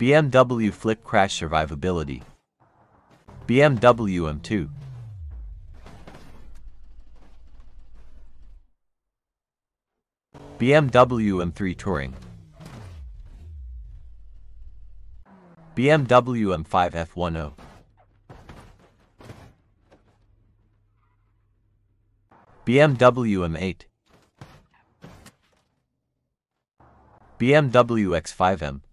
BMW Flip Crash Survivability. BMW M2. BMW M3 Touring. BMW M5 F10. BMW M8. BMW X5M.